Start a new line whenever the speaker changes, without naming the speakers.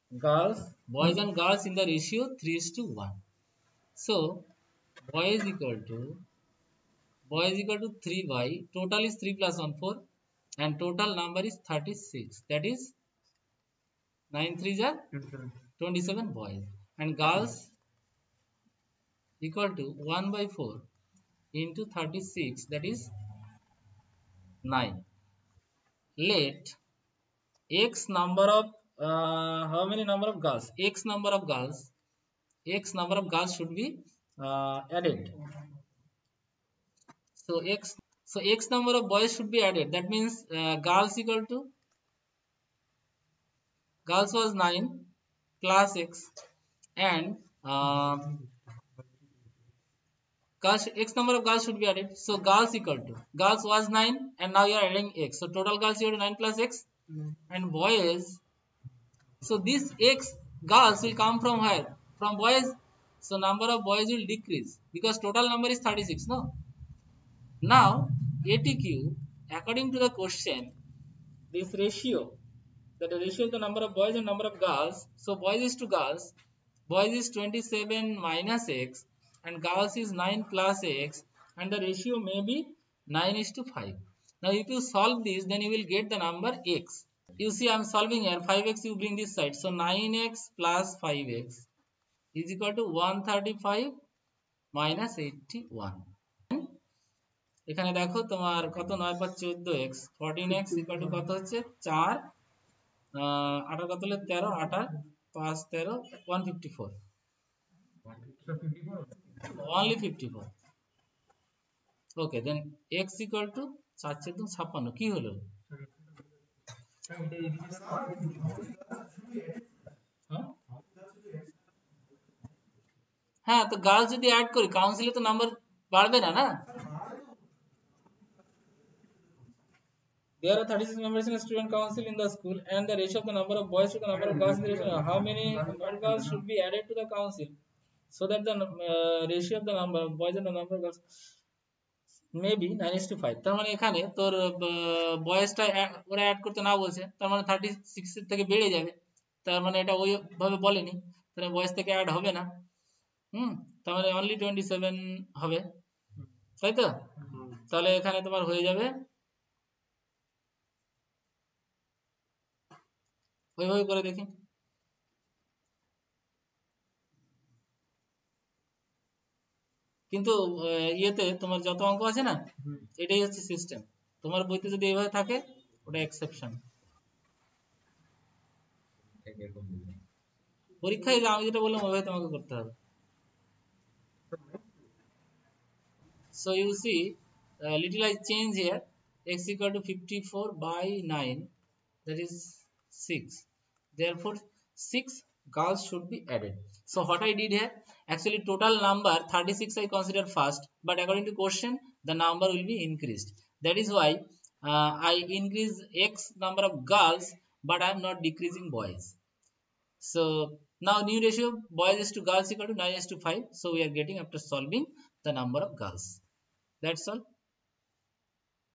boys and girls in the ratio 3:1. So boy is equal to 3 by total is 3 plus 1 4 and total number is 36. That is 9 3s are 27 boys and girls equal to 1 by 4 into 36, that is 9. Let x number of how many number of girls? X number of girls should be added. So x number of boys should be added. That means girls equal to girls was 9 plus x and x number of girls should be added. So girls equal to girls was 9 and now you are adding x. So total girls equal to 9 plus x and boys. So this x girls will come from where? From boys. So number of boys will decrease because total number is 36. No. Now ATQ according to the question, this ratio, that the ratio of the number of boys and number of girls. So boys is to girls, boys is 27 minus x and girls is 9 plus x and the ratio may be 9:5. Now if you solve this, then you will get the number x. You see I am solving here, 5x you bring this side. So 9x plus 5x is equal to 135 minus 81. এখানে দেখো তোমার কত 9 5 14x 14x equal to কত হচ্ছে 4 8 কত হলো 13 8 5 13 154 only 54. Okay, then x equal to 4/56 কি হলো? হ্যাঁ তো গার্লস যদি অ্যাড করি কাউন্সিলে তো নাম্বার বাড়বে না না There are 36 members in a student council in the school and the ratio of the number of boys to the number of girls in the ratio. How many girls should be added to the council so that the ratio of the number of boys and the number of girls may be 9:5. তার মানে এখানে তোর বয়সটা ওরা add করতে না বলছে, তার মানে 36 এর থেকে বেড়ে যাবে, তার মানে এটা ওইভাবে বলেনি, তাহলে বয়স থেকে অ্যাড হবে না। তার মানে অনলি 27 হবে, তাই তো? তাহলে এখানে তোমার হয়ে যাবে ওইভাবে করে দেখি। কিন্তু ইয়েতে তোমার যত অঙ্ক আছে না এটাই হচ্ছে সিস্টেম, তোমার বইতে যদি এইভাবে থাকে ওটা এক্সেপশন। পরীক্ষায় আমি যেটা বললাম ওইভাবে তোমাকে করতে হবে। So you see little I change here, x equal to 54 by 9, that is 6. Therefore 6 girls should be added. So what I did here, actually total number 36 I consider first, but according to question the number will be increased. That is why I increase x number of girls, but I am not decreasing boys. So now new ratio boys is to girls equal to 9:5. So we are getting after solving the number of girls. That's all.